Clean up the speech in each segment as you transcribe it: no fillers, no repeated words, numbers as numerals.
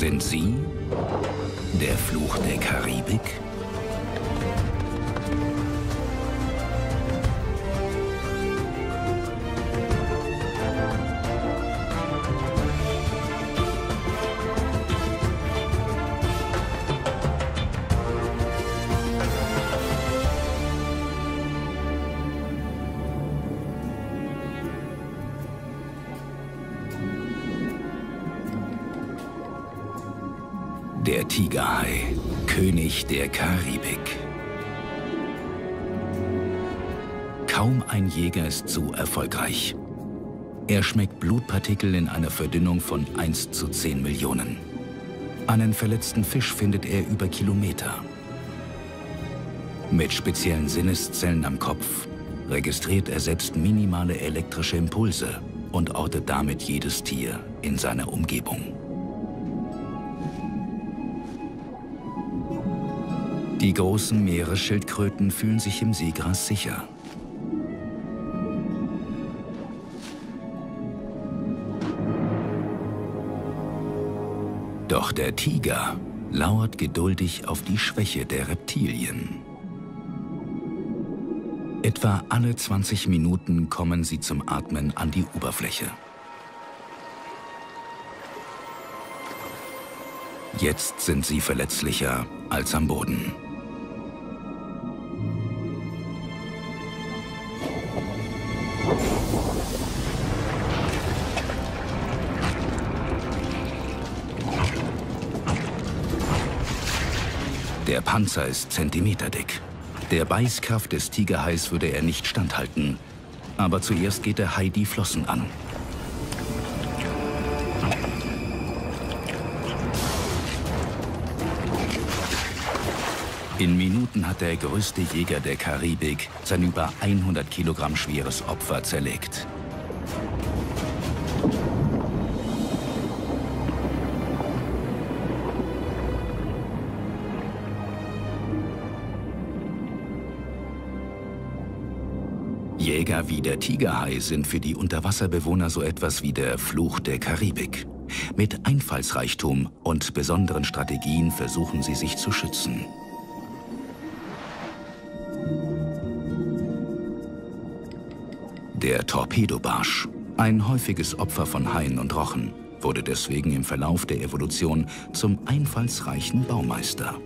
Sind Sie der Fluch der Karibik? Der Tigerhai, König der Karibik. Kaum ein Jäger ist so erfolgreich. Er schmeckt Blutpartikel in einer Verdünnung von 1 zu 10 Millionen. Einen verletzten Fisch findet er über Kilometer. Mit speziellen Sinneszellen am Kopf registriert er selbst minimale elektrische Impulse und ortet damit jedes Tier in seiner Umgebung. Die großen Meeresschildkröten fühlen sich im Seegras sicher. Doch der Tiger lauert geduldig auf die Schwäche der Reptilien. Etwa alle 20 Minuten kommen sie zum Atmen an die Oberfläche. Jetzt sind sie verletzlicher als am Boden. Der Panzer ist zentimeterdick. Der Beißkraft des Tigerhais würde er nicht standhalten. Aber zuerst geht der Hai die Flossen an. In Minuten hat der größte Jäger der Karibik sein über 100 Kilogramm schweres Opfer zerlegt. Jäger wie der Tigerhai sind für die Unterwasserbewohner so etwas wie der Fluch der Karibik. Mit Einfallsreichtum und besonderen Strategien versuchen sie sich zu schützen. Der Torpedobarsch, ein häufiges Opfer von Haien und Rochen, wurde deswegen im Verlauf der Evolution zum einfallsreichen Baumeister.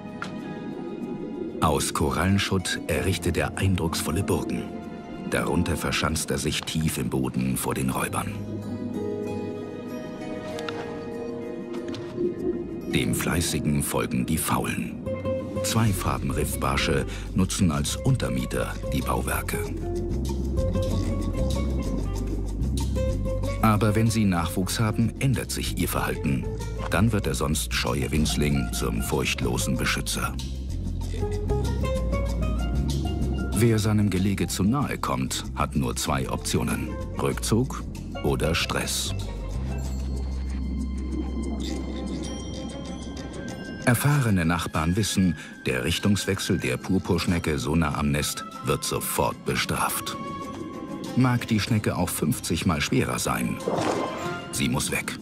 Aus Korallenschutt errichtet er eindrucksvolle Burgen. Darunter verschanzt er sich tief im Boden vor den Räubern. Dem Fleißigen folgen die Faulen. Zweifarben-Riffbarsche nutzen als Untermieter die Bauwerke. Aber wenn sie Nachwuchs haben, ändert sich ihr Verhalten. Dann wird der sonst scheue Winzling zum furchtlosen Beschützer. Wer seinem Gelege zu nahe kommt, hat nur 2 Optionen: Rückzug oder Stress. Erfahrene Nachbarn wissen, der Richtungswechsel der Purpurschnecke so nah am Nest wird sofort bestraft. Mag die Schnecke auch 50 Mal schwerer sein. Sie muss weg.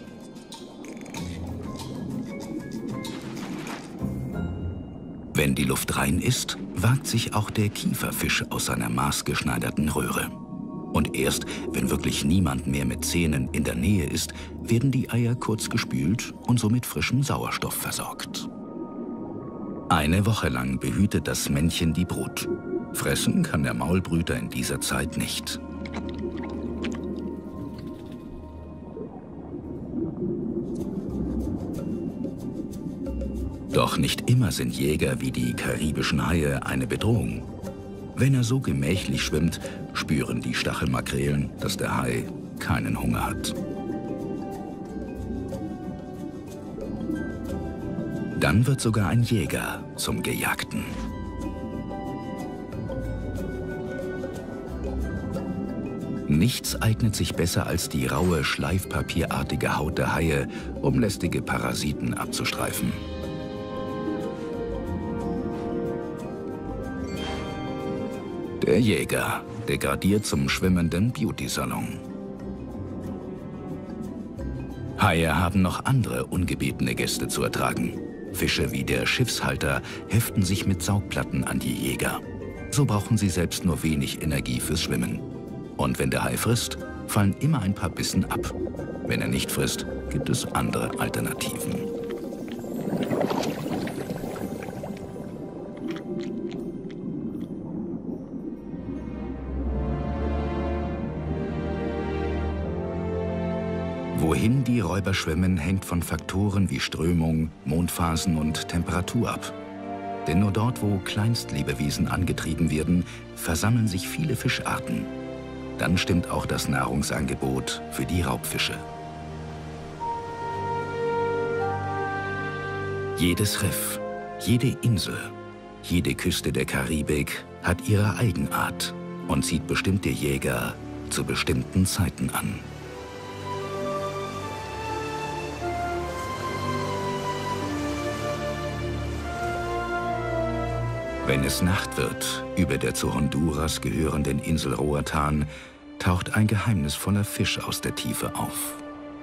Wenn die Luft rein ist, wagt sich auch der Kieferfisch aus seiner maßgeschneiderten Röhre. Und erst, wenn wirklich niemand mehr mit Zähnen in der Nähe ist, werden die Eier kurz gespült und so mit frischem Sauerstoff versorgt. Eine Woche lang behütet das Männchen die Brut. Fressen kann der Maulbrüter in dieser Zeit nicht. Doch nicht immer sind Jäger wie die karibischen Haie eine Bedrohung. Wenn er so gemächlich schwimmt, spüren die Stachelmakrelen, dass der Hai keinen Hunger hat. Dann wird sogar ein Jäger zum Gejagten. Nichts eignet sich besser als die raue, schleifpapierartige Haut der Haie, um lästige Parasiten abzustreifen. Der Jäger degradiert zum schwimmenden Beauty-Salon. Haie haben noch andere ungebetene Gäste zu ertragen. Fische wie der Schiffshalter heften sich mit Saugplatten an die Jäger. So brauchen sie selbst nur wenig Energie fürs Schwimmen. Und wenn der Hai frisst, fallen immer ein paar Bissen ab. Wenn er nicht frisst, gibt es andere Alternativen. Wohin die Räuber schwimmen, hängt von Faktoren wie Strömung, Mondphasen und Temperatur ab. Denn nur dort, wo Kleinstlebewesen angetrieben werden, versammeln sich viele Fischarten. Dann stimmt auch das Nahrungsangebot für die Raubfische. Jedes Riff, jede Insel, jede Küste der Karibik hat ihre Eigenart und zieht bestimmte Jäger zu bestimmten Zeiten an. Wenn es Nacht wird, über der zu Honduras gehörenden Insel Roatán, taucht ein geheimnisvoller Fisch aus der Tiefe auf.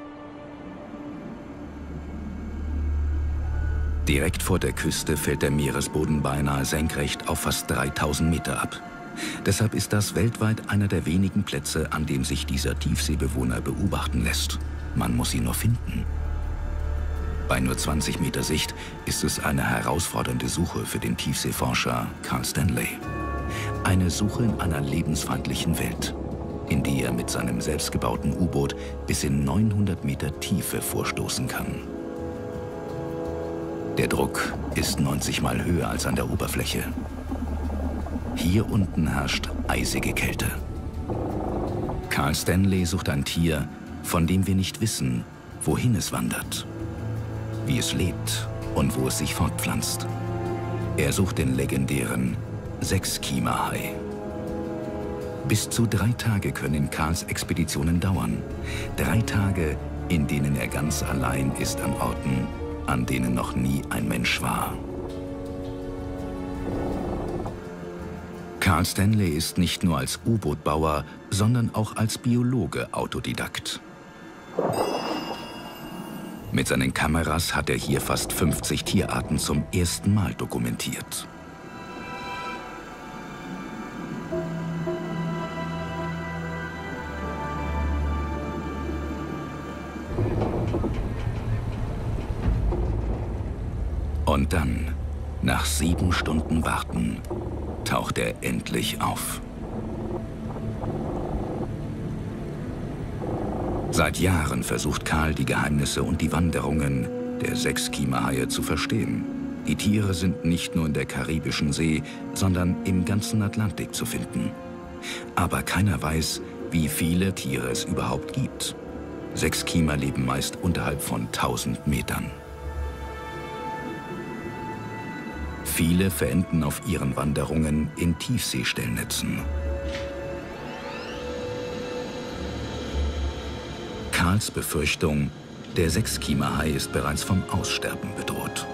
Direkt vor der Küste fällt der Meeresboden beinahe senkrecht auf fast 3000 Meter ab. Deshalb ist das weltweit einer der wenigen Plätze, an dem sich dieser Tiefseebewohner beobachten lässt. Man muss ihn nur finden. Bei nur 20 Meter Sicht ist es eine herausfordernde Suche für den Tiefseeforscher Carl Stanley. Eine Suche in einer lebensfeindlichen Welt, in die er mit seinem selbstgebauten U-Boot bis in 900 Meter Tiefe vorstoßen kann. Der Druck ist 90 Mal höher als an der Oberfläche. Hier unten herrscht eisige Kälte. Carl Stanley sucht ein Tier, von dem wir nicht wissen, wohin es wandert, wie es lebt und wo es sich fortpflanzt. Er sucht den legendären Sechskiemerhai. Bis zu 3 Tage können Carls Expeditionen dauern. 3 Tage, in denen er ganz allein ist an Orten, an denen noch nie ein Mensch war. Carl Stanley ist nicht nur als U-Boot-Bauer, sondern auch als Biologe Autodidakt. Mit seinen Kameras hat er hier fast 50 Tierarten zum ersten Mal dokumentiert. Und dann, nach 7 Stunden Warten, taucht er endlich auf. Seit Jahren versucht Carl, die Geheimnisse und die Wanderungen der Sechskiemerhaie zu verstehen. Die Tiere sind nicht nur in der Karibischen See, sondern im ganzen Atlantik zu finden. Aber keiner weiß, wie viele Tiere es überhaupt gibt. Sechskiemer leben meist unterhalb von 1000 Metern. Viele verenden auf ihren Wanderungen in Tiefseestellnetzen. Carls Befürchtung, der Sechskiemerhai ist bereits vom Aussterben bedroht.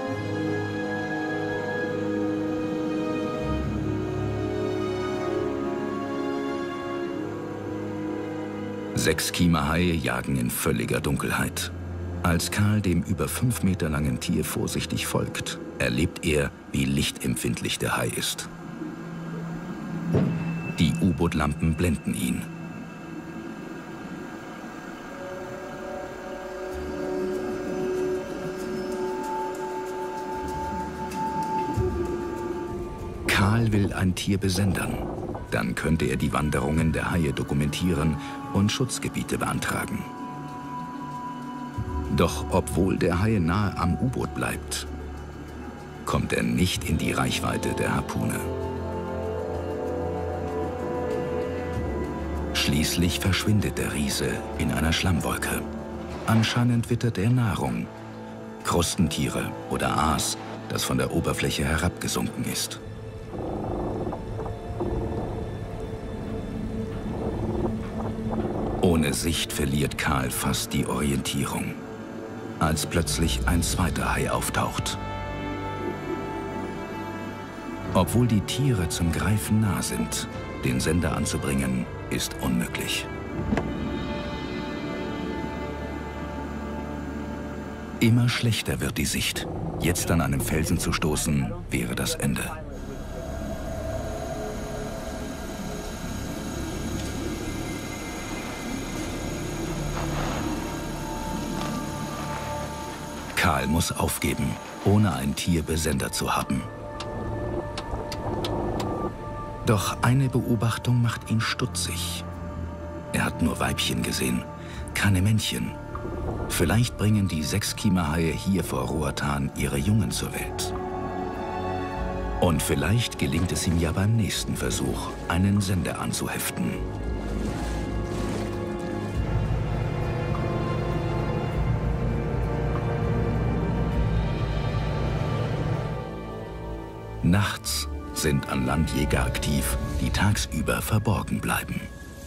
Sechskiemerhaie jagen in völliger Dunkelheit. Als Carl dem über 5 Meter langen Tier vorsichtig folgt, erlebt er, wie lichtempfindlich der Hai ist. Die U-Boot-Lampen blenden ihn. Carl will ein Tier besendern. Dann könnte er die Wanderungen der Haie dokumentieren und Schutzgebiete beantragen. Doch obwohl der Hai nahe am U-Boot bleibt, kommt er nicht in die Reichweite der Harpune. Schließlich verschwindet der Riese in einer Schlammwolke. Anscheinend wittert er Nahrung, Krustentiere oder Aas, das von der Oberfläche herabgesunken ist. Ohne Sicht verliert Carl fast die Orientierung, als plötzlich ein zweiter Hai auftaucht. Obwohl die Tiere zum Greifen nah sind, den Sender anzubringen, ist unmöglich. Immer schlechter wird die Sicht. Jetzt an einem Felsen zu stoßen, wäre das Ende. Karl muss aufgeben, ohne ein Tier besendet zu haben. Doch eine Beobachtung macht ihn stutzig. Er hat nur Weibchen gesehen, keine Männchen. Vielleicht bringen die Sechskiemerhaie hier vor Roatan ihre Jungen zur Welt. Und vielleicht gelingt es ihm ja beim nächsten Versuch, einen Sender anzuheften. Nachts sind an Land Jäger aktiv, die tagsüber verborgen bleiben.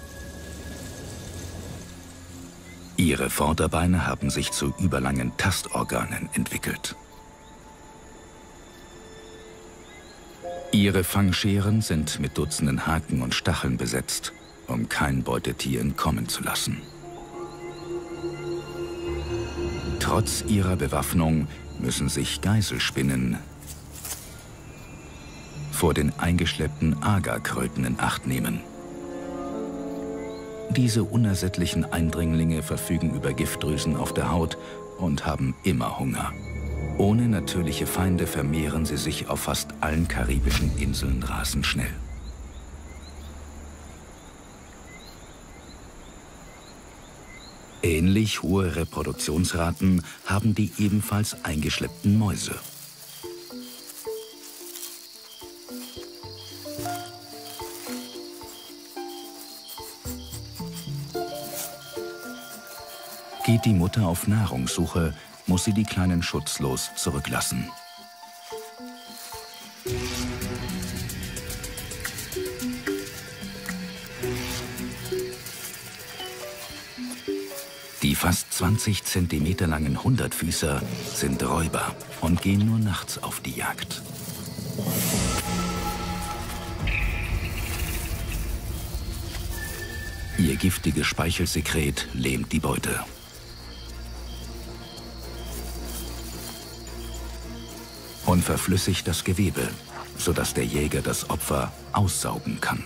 Ihre Vorderbeine haben sich zu überlangen Tastorganen entwickelt. Ihre Fangscheren sind mit Dutzenden Haken und Stacheln besetzt, um kein Beutetier entkommen zu lassen. Trotz ihrer Bewaffnung müssen sich Geiselspinnen vor den eingeschleppten Agerkröten in Acht nehmen. Diese unersättlichen Eindringlinge verfügen über Giftdrüsen auf der Haut und haben immer Hunger. Ohne natürliche Feinde vermehren sie sich auf fast allen karibischen Inseln rasend schnell. Ähnlich hohe Reproduktionsraten haben die ebenfalls eingeschleppten Mäuse. Geht die Mutter auf Nahrungssuche, muss sie die Kleinen schutzlos zurücklassen. Die fast 20 Zentimeter langen Hundertfüßer sind Räuber und gehen nur nachts auf die Jagd. Ihr giftiges Speichelsekret lähmt die Beute. Und verflüssigt das Gewebe, sodass der Jäger das Opfer aussaugen kann.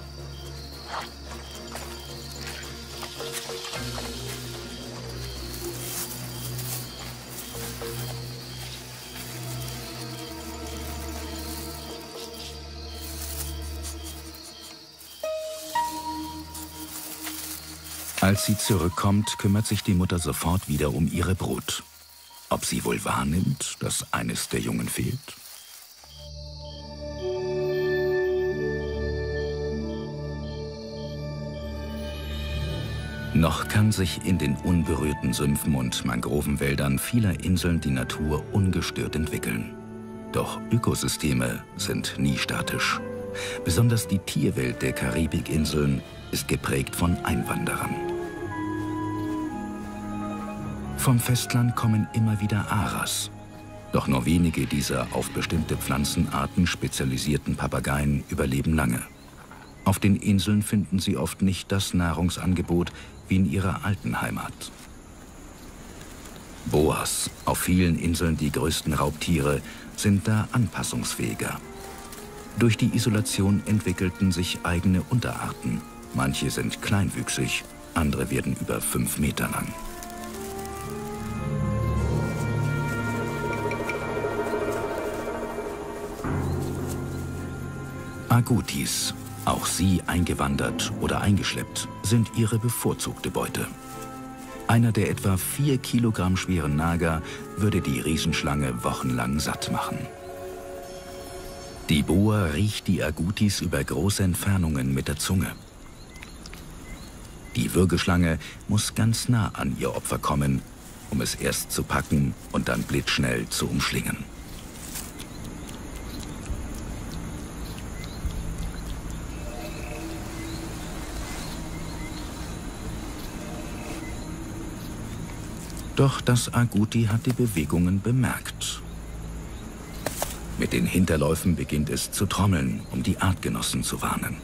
Als sie zurückkommt, kümmert sich die Mutter sofort wieder um ihre Brut. Ob sie wohl wahrnimmt, dass eines der Jungen fehlt? Noch kann sich in den unberührten Sümpfen und Mangrovenwäldern vieler Inseln die Natur ungestört entwickeln. Doch Ökosysteme sind nie statisch. Besonders die Tierwelt der Karibikinseln ist geprägt von Einwanderern. Vom Festland kommen immer wieder Aras. Doch nur wenige dieser auf bestimmte Pflanzenarten spezialisierten Papageien überleben lange. Auf den Inseln finden sie oft nicht das Nahrungsangebot wie in ihrer alten Heimat. Boas, auf vielen Inseln die größten Raubtiere, sind da anpassungsfähiger. Durch die Isolation entwickelten sich eigene Unterarten. Manche sind kleinwüchsig, andere werden über 5 Meter lang. Agutis, auch sie eingewandert oder eingeschleppt, sind ihre bevorzugte Beute. Einer der etwa 4 Kilogramm schweren Nager würde die Riesenschlange wochenlang satt machen. Die Boa riecht die Agutis über große Entfernungen mit der Zunge. Die Würgeschlange muss ganz nah an ihr Opfer kommen, um es erst zu packen und dann blitzschnell zu umschlingen. Doch das Aguti hat die Bewegungen bemerkt. Mit den Hinterläufen beginnt es zu trommeln, um die Artgenossen zu warnen.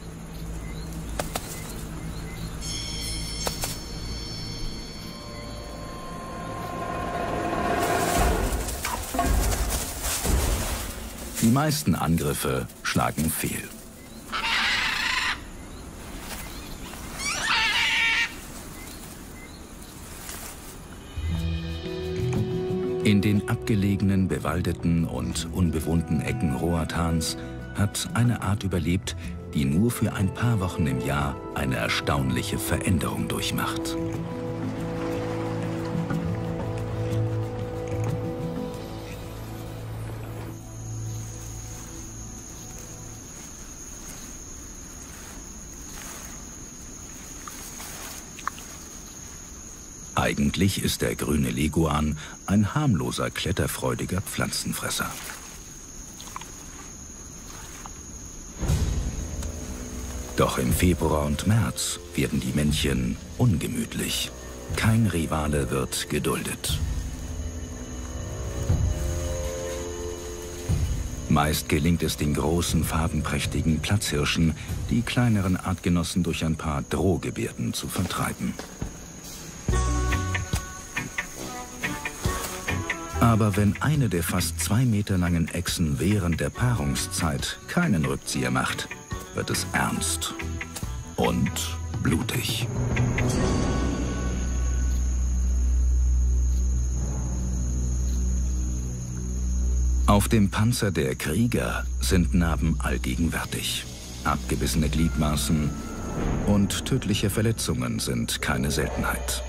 meisten Angriffe schlagen fehl. In den abgelegenen, bewaldeten und unbewohnten Ecken Roathans hat eine Art überlebt, die nur für ein paar Wochen im Jahr eine erstaunliche Veränderung durchmacht. Eigentlich ist der grüne Leguan ein harmloser, kletterfreudiger Pflanzenfresser. Doch im Februar und März werden die Männchen ungemütlich. Kein Rivale wird geduldet. Meist gelingt es den großen, farbenprächtigen Platzhirschen, die kleineren Artgenossen durch ein paar Drohgebärden zu vertreiben. Aber wenn eine der fast 2 Meter langen Echsen während der Paarungszeit keinen Rückzieher macht, wird es ernst und blutig. Auf dem Panzer der Krieger sind Narben allgegenwärtig. Abgebissene Gliedmaßen und tödliche Verletzungen sind keine Seltenheit.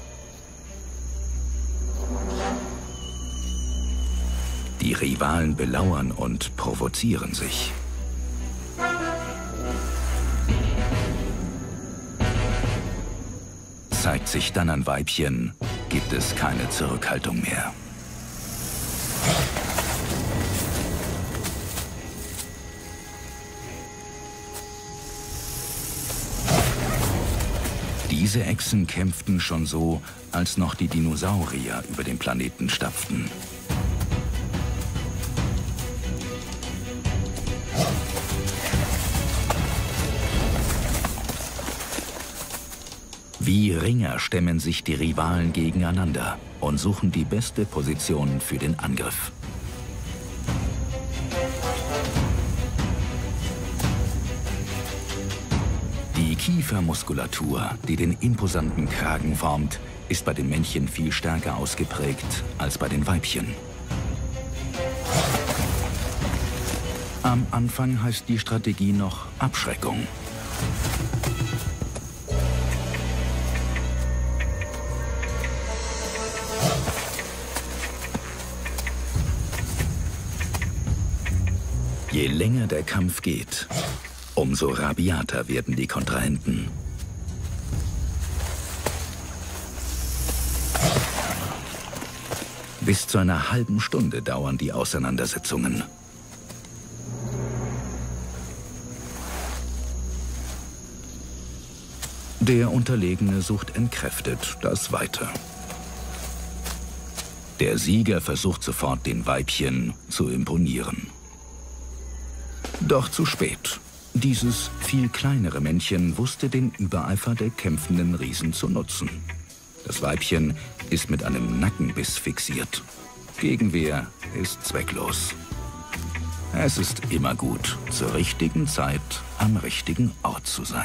Die Rivalen belauern und provozieren sich. Zeigt sich dann ein Weibchen, gibt es keine Zurückhaltung mehr. Diese Echsen kämpften schon so, als noch die Dinosaurier über den Planeten stapften. Wie Ringer stemmen sich die Rivalen gegeneinander und suchen die beste Position für den Angriff. Die Kiefermuskulatur, die den imposanten Kragen formt, ist bei den Männchen viel stärker ausgeprägt als bei den Weibchen. Am Anfang heißt die Strategie noch Abschreckung. Je länger der Kampf geht, umso rabiater werden die Kontrahenten. Bis zu einer halben Stunde dauern die Auseinandersetzungen. Der Unterlegene sucht entkräftet das Weite. Der Sieger versucht sofort, den Weibchen zu imponieren. Doch zu spät. Dieses viel kleinere Männchen wusste den Übereifer der kämpfenden Riesen zu nutzen. Das Weibchen ist mit einem Nackenbiss fixiert. Gegenwehr ist zwecklos. Es ist immer gut, zur richtigen Zeit am richtigen Ort zu sein.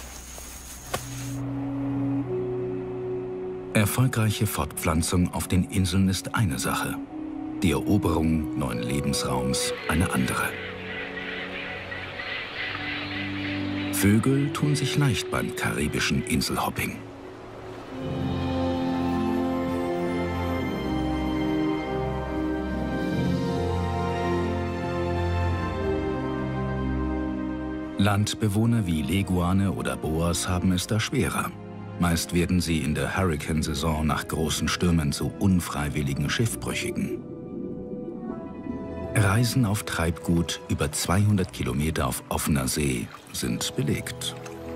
Erfolgreiche Fortpflanzung auf den Inseln ist eine Sache, die Eroberung neuen Lebensraums eine andere. Vögel tun sich leicht beim karibischen Inselhopping. Landbewohner wie Leguane oder Boas haben es da schwerer. Meist werden sie in der Hurrikansaison nach großen Stürmen zu unfreiwilligen Schiffbrüchigen. Reisen auf Treibgut über 200 Kilometer auf offener See sind belegt.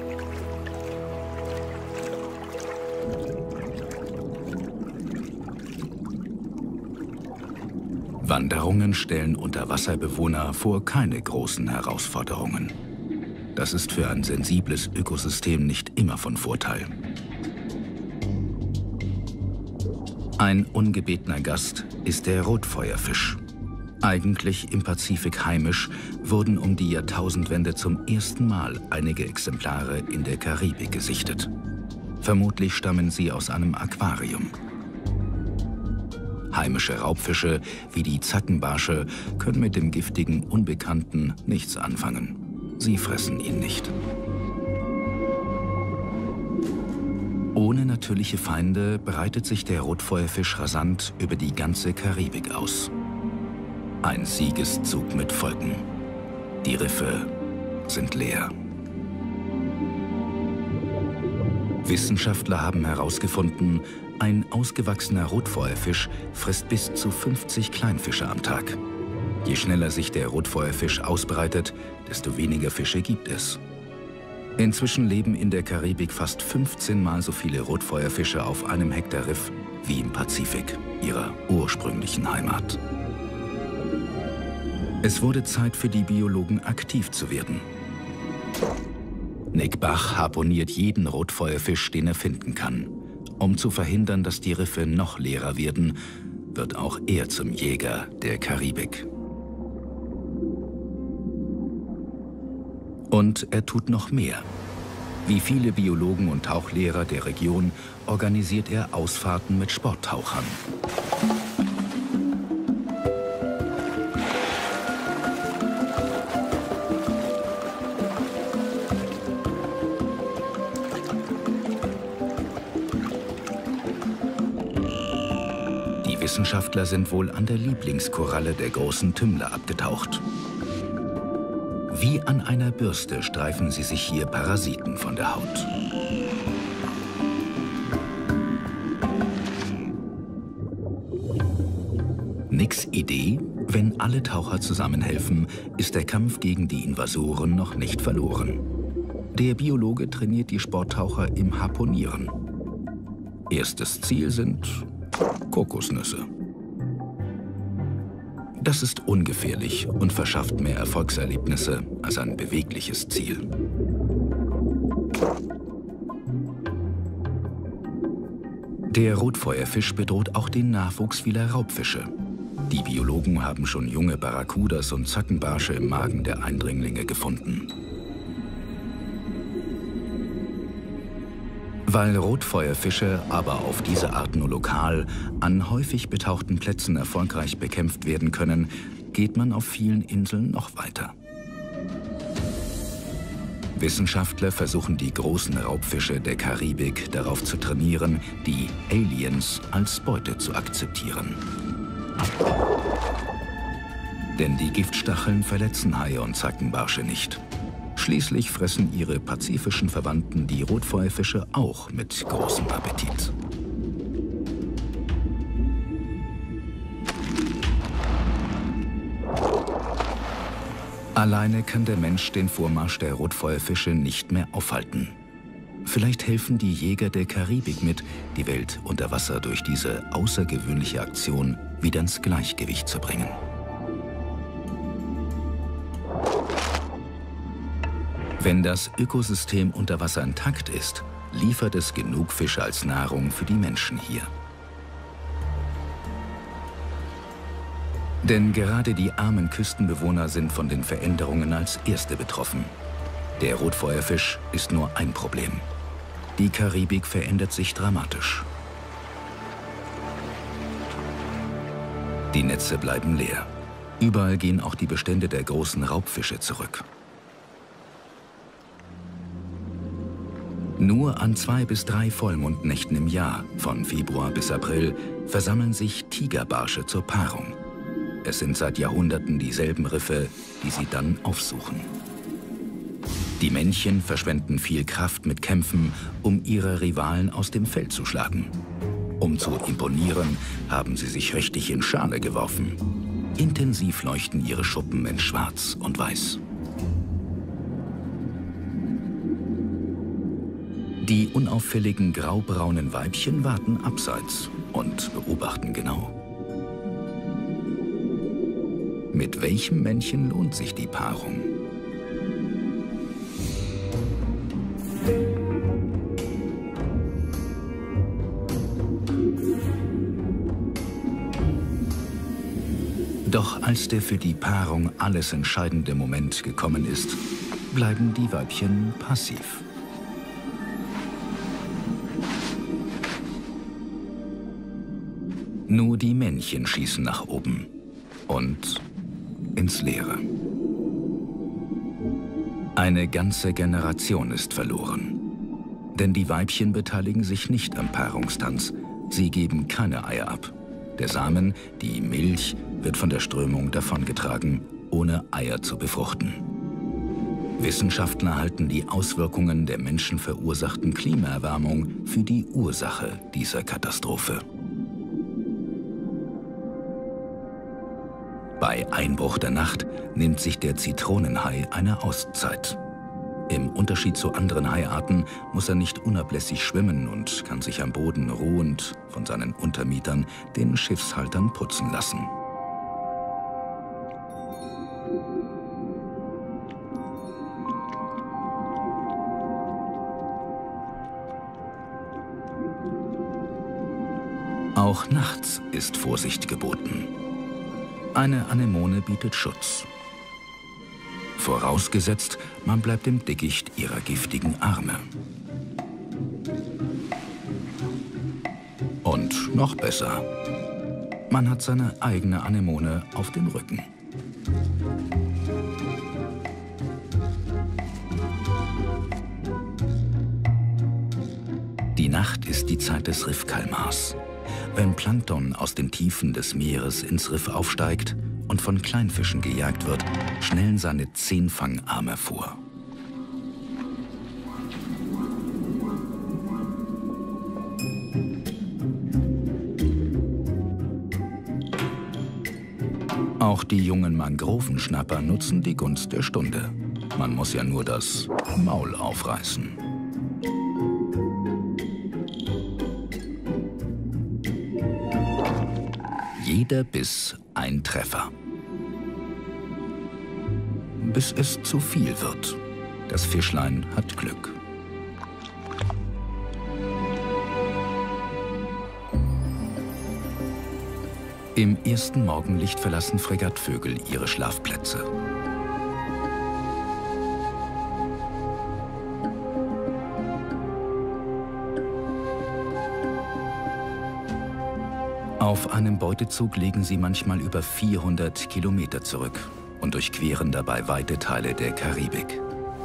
Wanderungen stellen Unterwasserbewohner vor keine großen Herausforderungen. Das ist für ein sensibles Ökosystem nicht immer von Vorteil. Ein ungebetener Gast ist der Rotfeuerfisch. Eigentlich im Pazifik heimisch, wurden um die Jahrtausendwende zum ersten Mal einige Exemplare in der Karibik gesichtet. Vermutlich stammen sie aus einem Aquarium. Heimische Raubfische wie die Zackenbarsche können mit dem giftigen Unbekannten nichts anfangen. Sie fressen ihn nicht. Ohne natürliche Feinde breitet sich der Rotfeuerfisch rasant über die ganze Karibik aus. Ein Siegeszug mit Folgen. Die Riffe sind leer. Wissenschaftler haben herausgefunden, ein ausgewachsener Rotfeuerfisch frisst bis zu 50 Kleinfische am Tag. Je schneller sich der Rotfeuerfisch ausbreitet, desto weniger Fische gibt es. Inzwischen leben in der Karibik fast 15 Mal so viele Rotfeuerfische auf einem Hektar Riff wie im Pazifik, ihrer ursprünglichen Heimat. Es wurde Zeit für die Biologen, aktiv zu werden. Nick Bach harpuniert jeden Rotfeuerfisch, den er finden kann. Um zu verhindern, dass die Riffe noch leerer werden, wird auch er zum Jäger der Karibik. Und er tut noch mehr. Wie viele Biologen und Tauchlehrer der Region organisiert er Ausfahrten mit Sporttauchern. Die Wissenschaftler sind wohl an der Lieblingskoralle der großen Tümmler abgetaucht. Wie an einer Bürste streifen sie sich hier Parasiten von der Haut. Nicks Idee: Wenn alle Taucher zusammenhelfen, ist der Kampf gegen die Invasoren noch nicht verloren. Der Biologe trainiert die Sporttaucher im Harpunieren. Erstes Ziel sind Kokosnüsse. Das ist ungefährlich und verschafft mehr Erfolgserlebnisse als ein bewegliches Ziel. Der Rotfeuerfisch bedroht auch den Nachwuchs vieler Raubfische. Die Biologen haben schon junge Barracudas und Zackenbarsche im Magen der Eindringlinge gefunden. Weil Rotfeuerfische aber auf diese Art nur lokal an häufig betauchten Plätzen erfolgreich bekämpft werden können, geht man auf vielen Inseln noch weiter. Wissenschaftler versuchen die großen Raubfische der Karibik darauf zu trainieren, die Aliens als Beute zu akzeptieren. Denn die Giftstacheln verletzen Haie und Zackenbarsche nicht. Schließlich fressen ihre pazifischen Verwandten die Rotfeuerfische auch mit großem Appetit. Alleine kann der Mensch den Vormarsch der Rotfeuerfische nicht mehr aufhalten. Vielleicht helfen die Jäger der Karibik mit, die Welt unter Wasser durch diese außergewöhnliche Aktion wieder ins Gleichgewicht zu bringen. Wenn das Ökosystem unter Wasser intakt ist, liefert es genug Fische als Nahrung für die Menschen hier. Denn gerade die armen Küstenbewohner sind von den Veränderungen als Erste betroffen. Der Rotfeuerfisch ist nur ein Problem. Die Karibik verändert sich dramatisch. Die Netze bleiben leer. Überall gehen auch die Bestände der großen Raubfische zurück. Nur an 2 bis 3 Vollmondnächten im Jahr, von Februar bis April, versammeln sich Tigerbarsche zur Paarung. Es sind seit Jahrhunderten dieselben Riffe, die sie dann aufsuchen. Die Männchen verschwenden viel Kraft mit Kämpfen, um ihre Rivalen aus dem Feld zu schlagen. Um zu imponieren, haben sie sich richtig in Schale geworfen. Intensiv leuchten ihre Schuppen in Schwarz und Weiß. Die unauffälligen graubraunen Weibchen warten abseits und beobachten genau. Mit welchem Männchen lohnt sich die Paarung? Doch als der für die Paarung alles entscheidende Moment gekommen ist, bleiben die Weibchen passiv. Nur die Männchen schießen nach oben und ins Leere. Eine ganze Generation ist verloren. Denn die Weibchen beteiligen sich nicht am Paarungstanz. Sie geben keine Eier ab. Der Samen, die Milch, wird von der Strömung davongetragen, ohne Eier zu befruchten. Wissenschaftler halten die Auswirkungen der menschenverursachten Klimaerwärmung für die Ursache dieser Katastrophe. Bei Einbruch der Nacht nimmt sich der Zitronenhai eine Auszeit. Im Unterschied zu anderen Haiarten muss er nicht unablässig schwimmen und kann sich am Boden ruhend von seinen Untermietern, den Schiffshaltern, putzen lassen. Auch nachts ist Vorsicht geboten. Eine Anemone bietet Schutz. Vorausgesetzt, man bleibt im Dickicht ihrer giftigen Arme. Und noch besser, man hat seine eigene Anemone auf dem Rücken. Die Nacht ist die Zeit des Riffkalmars. Wenn Plankton aus den Tiefen des Meeres ins Riff aufsteigt und von Kleinfischen gejagt wird, schnellen seine 10 Fangarme vor. Auch die jungen Mangrovenschnapper nutzen die Gunst der Stunde. Man muss ja nur das Maul aufreißen. Jeder Biss ein Treffer. Bis es zu viel wird. Das Fischlein hat Glück. Im ersten Morgenlicht verlassen Fregattvögel ihre Schlafplätze. Auf einem Beutezug legen sie manchmal über 400 Kilometer zurück und durchqueren dabei weite Teile der Karibik.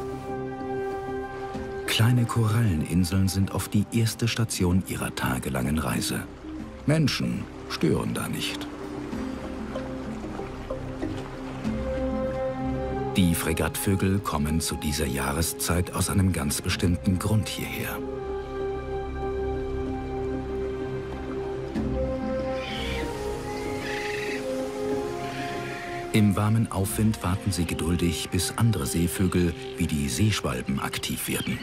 Kleine Koralleninseln sind oft die erste Station ihrer tagelangen Reise. Menschen stören da nicht. Die Fregattvögel kommen zu dieser Jahreszeit aus einem ganz bestimmten Grund hierher. Im warmen Aufwind warten sie geduldig, bis andere Seevögel wie die Seeschwalben aktiv werden.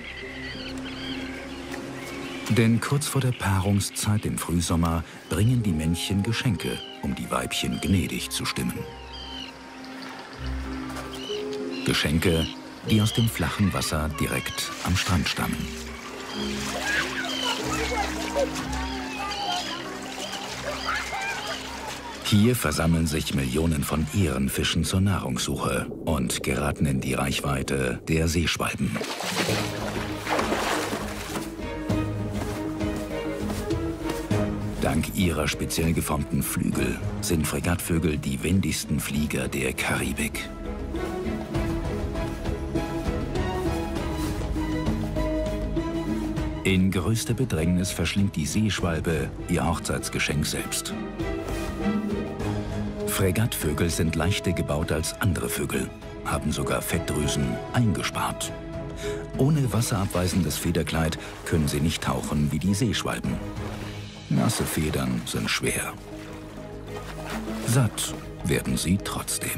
Denn kurz vor der Paarungszeit im Frühsommer bringen die Männchen Geschenke, um die Weibchen gnädig zu stimmen. Geschenke, die aus dem flachen Wasser direkt am Strand stammen. Hier versammeln sich Millionen von Ehrenfischen zur Nahrungssuche und geraten in die Reichweite der Seeschwalben. Dank ihrer speziell geformten Flügel sind Fregattvögel die wendigsten Flieger der Karibik. In größter Bedrängnis verschlingt die Seeschwalbe ihr Hochzeitsgeschenk selbst. Fregattvögel sind leichter gebaut als andere Vögel, haben sogar Fettdrüsen eingespart. Ohne wasserabweisendes Federkleid können sie nicht tauchen wie die Seeschwalben. Nasse Federn sind schwer. Satt werden sie trotzdem.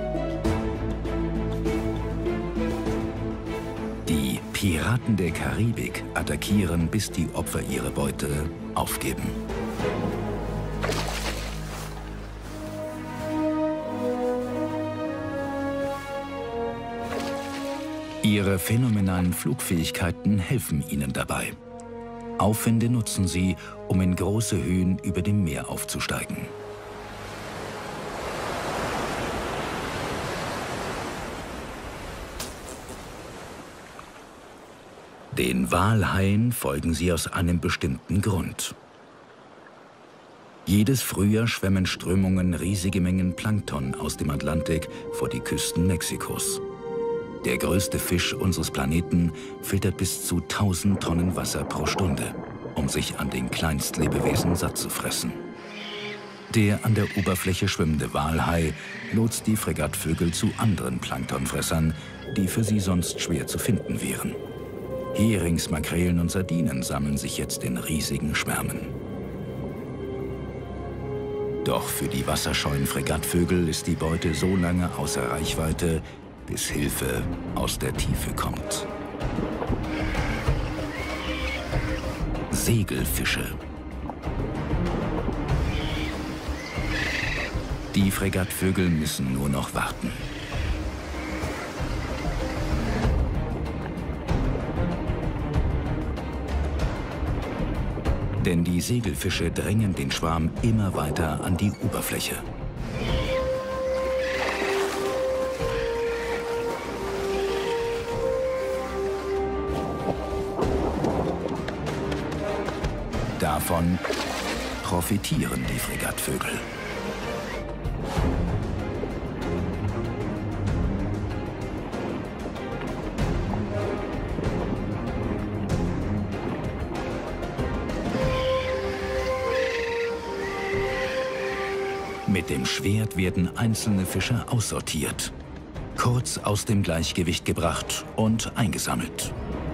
Die Piraten der Karibik attackieren, bis die Opfer ihre Beute aufgeben. Ihre phänomenalen Flugfähigkeiten helfen ihnen dabei. Aufwinde nutzen sie, um in große Höhen über dem Meer aufzusteigen. Den Walhaien folgen sie aus einem bestimmten Grund. Jedes Frühjahr schwemmen Strömungen riesige Mengen Plankton aus dem Atlantik vor die Küsten Mexikos. Der größte Fisch unseres Planeten filtert bis zu 1000 Tonnen Wasser pro Stunde, um sich an den Kleinstlebewesen satt zu fressen. Der an der Oberfläche schwimmende Walhai lotst die Fregattvögel zu anderen Planktonfressern, die für sie sonst schwer zu finden wären. Herings, Makrelen und Sardinen sammeln sich jetzt in riesigen Schwärmen. Doch für die wasserscheuen Fregattvögel ist die Beute so lange außer Reichweite, bis Hilfe aus der Tiefe kommt. Segelfische. Die Fregattvögel müssen nur noch warten. Denn die Segelfische drängen den Schwarm immer weiter an die Oberfläche. Davon profitieren die Fregattvögel. Mit dem Schwert werden einzelne Fische aussortiert, kurz aus dem Gleichgewicht gebracht und eingesammelt.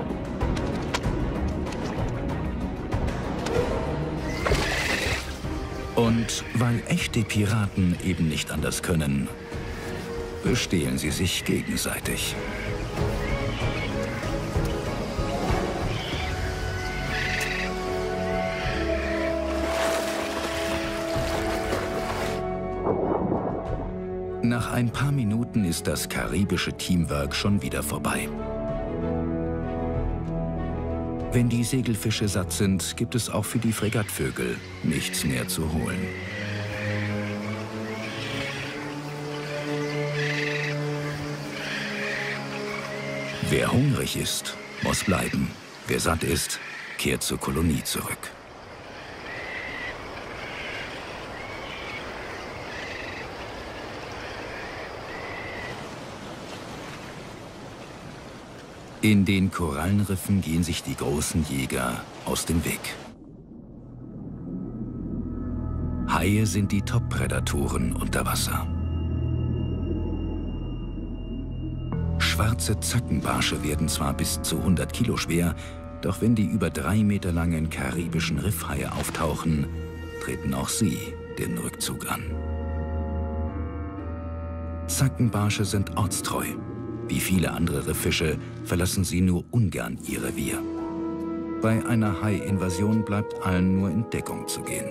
Und weil echte Piraten eben nicht anders können, bestehlen sie sich gegenseitig. Nach ein paar Minuten ist das karibische Teamwork schon wieder vorbei. Wenn die Segelfische satt sind, gibt es auch für die Fregattvögel nichts mehr zu holen. Wer hungrig ist, muss bleiben. Wer satt ist, kehrt zur Kolonie zurück. In den Korallenriffen gehen sich die großen Jäger aus dem Weg. Haie sind die Top-Prädatoren unter Wasser. Schwarze Zackenbarsche werden zwar bis zu 100 Kilo schwer, doch wenn die über 3 Meter langen karibischen Riffhaie auftauchen, treten auch sie den Rückzug an. Zackenbarsche sind ortstreu. Wie viele andere Rifffische verlassen sie nur ungern ihr Revier. Bei einer Hai-Invasion bleibt allen nur in Deckung zu gehen.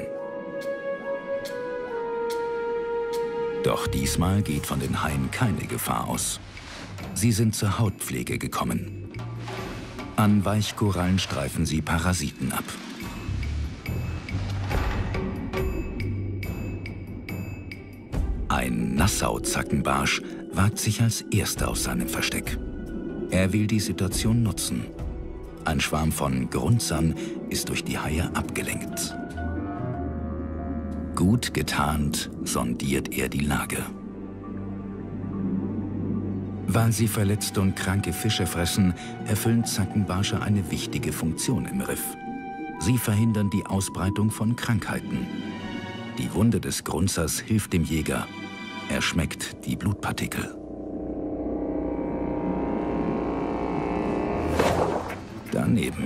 Doch diesmal geht von den Haien keine Gefahr aus. Sie sind zur Hautpflege gekommen. An Weichkorallen streifen sie Parasiten ab. Ein Nassau-Zackenbarsch wagt sich als erster aus seinem Versteck. Er will die Situation nutzen. Ein Schwarm von Grunzern ist durch die Haie abgelenkt. Gut getarnt sondiert er die Lage. Weil sie verletzte und kranke Fische fressen, erfüllen Zackenbarsche eine wichtige Funktion im Riff. Sie verhindern die Ausbreitung von Krankheiten. Die Wunde des Grunzers hilft dem Jäger. Er schmeckt die Blutpartikel. Daneben.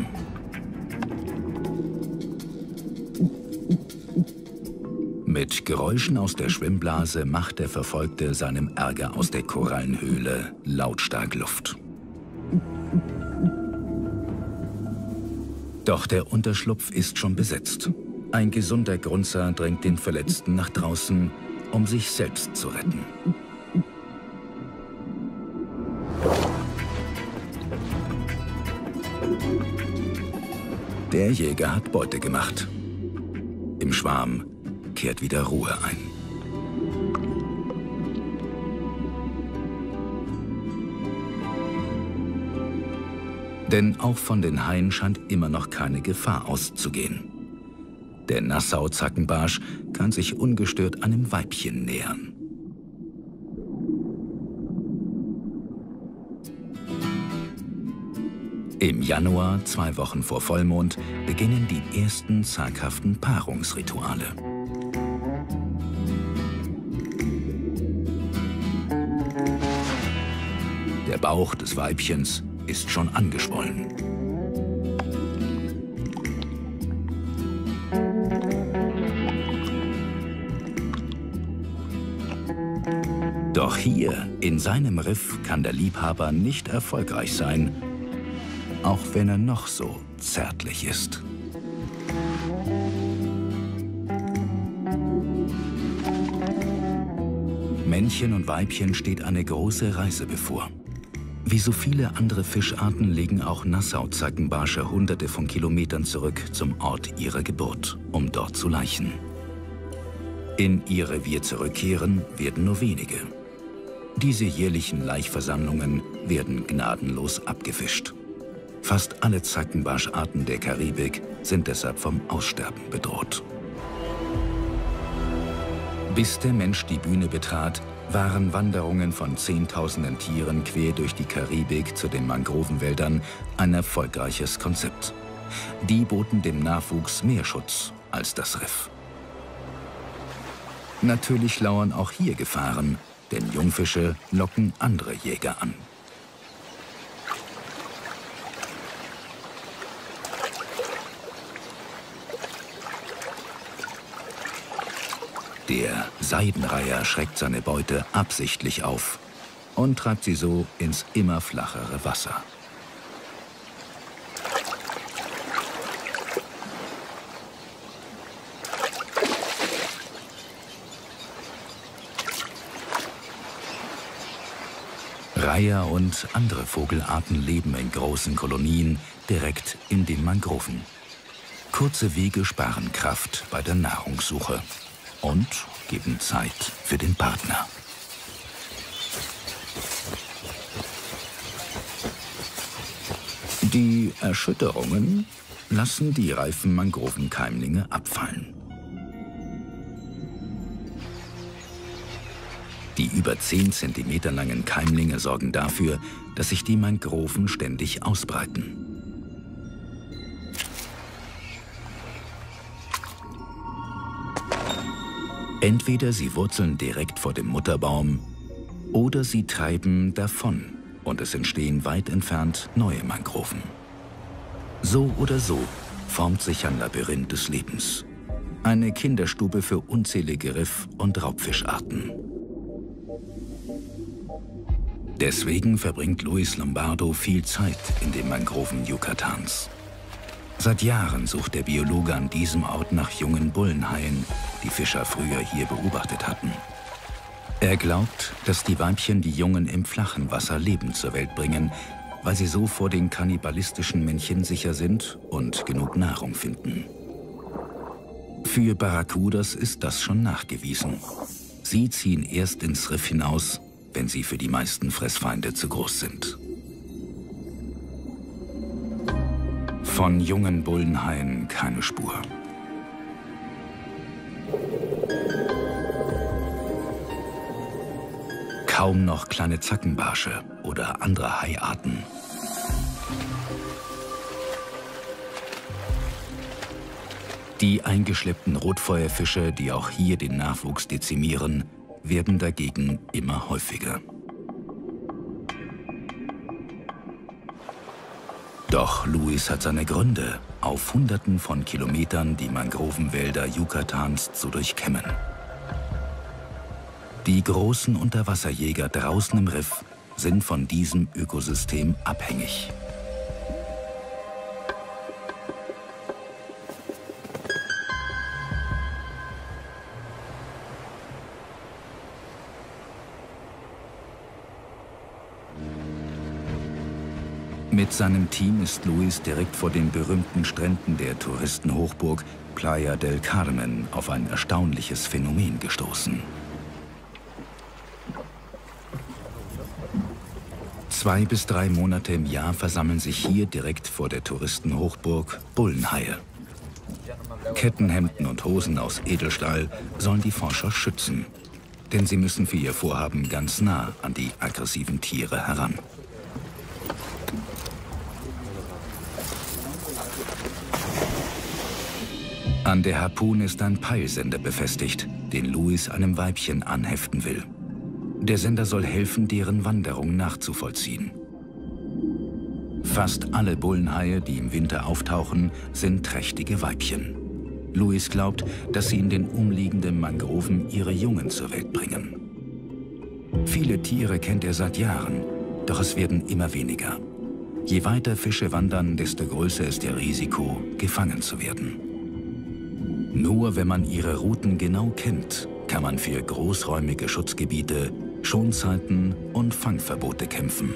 Mit Geräuschen aus der Schwimmblase macht der Verfolgte seinem Ärger aus der Korallenhöhle lautstark Luft. Doch der Unterschlupf ist schon besetzt. Ein gesunder Grunzer drängt den Verletzten nach draußen, um sich selbst zu retten. Der Jäger hat Beute gemacht. Im Schwarm kehrt wieder Ruhe ein. Denn auch von den Haien scheint immer noch keine Gefahr auszugehen. Der Nassau-Zackenbarsch kann sich ungestört einem Weibchen nähern. Im Januar, 2 Wochen vor Vollmond, beginnen die ersten zaghaften Paarungsrituale. Der Bauch des Weibchens ist schon angeschwollen. Doch hier, in seinem Riff, kann der Liebhaber nicht erfolgreich sein, auch wenn er noch so zärtlich ist. Männchen und Weibchen steht eine große Reise bevor. Wie so viele andere Fischarten legen auch Nassau-Zackenbarsche Hunderte von Kilometern zurück zum Ort ihrer Geburt, um dort zu laichen. In ihr Revier zurückkehren werden nur wenige. Diese jährlichen Laichversammlungen werden gnadenlos abgefischt. Fast alle Zackenbarscharten der Karibik sind deshalb vom Aussterben bedroht. Bis der Mensch die Bühne betrat, waren Wanderungen von Zehntausenden Tieren quer durch die Karibik zu den Mangrovenwäldern ein erfolgreiches Konzept. Die boten dem Nachwuchs mehr Schutz als das Riff. Natürlich lauern auch hier Gefahren, denn Jungfische locken andere Jäger an. Der Seidenreiher schreckt seine Beute absichtlich auf und treibt sie so ins immer flachere Wasser. Reiher und andere Vogelarten leben in großen Kolonien direkt in den Mangroven. Kurze Wege sparen Kraft bei der Nahrungssuche und geben Zeit für den Partner. Die Erschütterungen lassen die reifen Mangrovenkeimlinge abfallen. Die über 10 Zentimeter langen Keimlinge sorgen dafür, dass sich die Mangroven ständig ausbreiten. Entweder sie wurzeln direkt vor dem Mutterbaum oder sie treiben davon und es entstehen weit entfernt neue Mangroven. So oder so formt sich ein Labyrinth des Lebens. Eine Kinderstube für unzählige Riff- und Raubfischarten. Deswegen verbringt Luis Lombardo viel Zeit in den Mangroven Yucatans. Seit Jahren sucht der Biologe an diesem Ort nach jungen Bullenhaien, die Fischer früher hier beobachtet hatten. Er glaubt, dass die Weibchen die Jungen im flachen Wasser lebend zur Welt bringen, weil sie so vor den kannibalistischen Männchen sicher sind und genug Nahrung finden. Für Barracudas ist das schon nachgewiesen. Sie ziehen erst ins Riff hinaus, wenn sie für die meisten Fressfeinde zu groß sind. Von jungen Bullenhaien keine Spur. Kaum noch kleine Zackenbarsche oder andere Haiarten. Die eingeschleppten Rotfeuerfische, die auch hier den Nachwuchs dezimieren, werden dagegen immer häufiger. Doch Luis hat seine Gründe, auf Hunderten von Kilometern die Mangrovenwälder Yucatans zu durchkämmen. Die großen Unterwasserjäger draußen im Riff sind von diesem Ökosystem abhängig. Mit seinem Team ist Luis direkt vor den berühmten Stränden der Touristenhochburg Playa del Carmen auf ein erstaunliches Phänomen gestoßen. 2 bis 3 Monate im Jahr versammeln sich hier direkt vor der Touristenhochburg Bullenhaie. Kettenhemden und Hosen aus Edelstahl sollen die Forscher schützen. Denn sie müssen für ihr Vorhaben ganz nah an die aggressiven Tiere heran. An der Harpune ist ein Peilsender befestigt, den Louis einem Weibchen anheften will. Der Sender soll helfen, deren Wanderung nachzuvollziehen. Fast alle Bullenhaie, die im Winter auftauchen, sind trächtige Weibchen. Louis glaubt, dass sie in den umliegenden Mangroven ihre Jungen zur Welt bringen. Viele Tiere kennt er seit Jahren, doch es werden immer weniger. Je weiter Fische wandern, desto größer ist ihr Risiko, gefangen zu werden. Nur wenn man ihre Routen genau kennt, kann man für großräumige Schutzgebiete, Schonzeiten und Fangverbote kämpfen.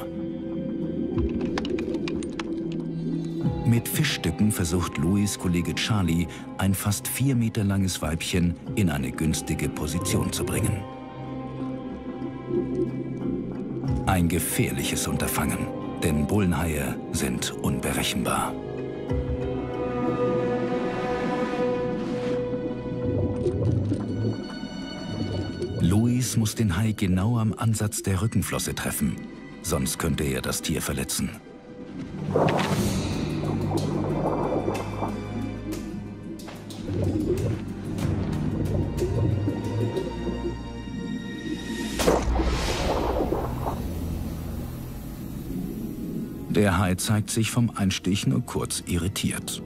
Mit Fischstücken versucht Louis' Kollege Charlie, ein fast 4 Meter langes Weibchen in eine günstige Position zu bringen. Ein gefährliches Unterfangen, denn Bullenhaie sind unberechenbar. Louis muss den Hai genau am Ansatz der Rückenflosse treffen, sonst könnte er das Tier verletzen. Der Hai zeigt sich vom Einstich nur kurz irritiert.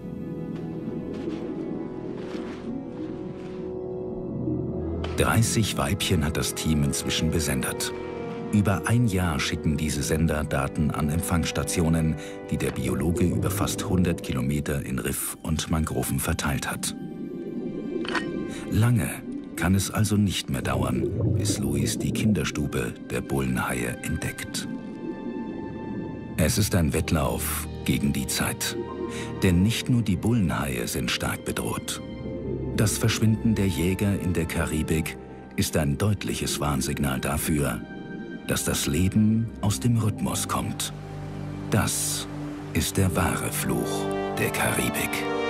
"30 Weibchen hat das Team inzwischen besendet. Über ein Jahr schicken diese Sender Daten an Empfangsstationen, die der Biologe über fast 100 Kilometer in Riff und Mangroven verteilt hat. Lange kann es also nicht mehr dauern, bis Louis die Kinderstube der Bullenhaie entdeckt. Es ist ein Wettlauf gegen die Zeit. Denn nicht nur die Bullenhaie sind stark bedroht. Das Verschwinden der Jäger in der Karibik ist ein deutliches Warnsignal dafür, dass das Leben aus dem Rhythmus kommt. Das ist der wahre Fluch der Karibik.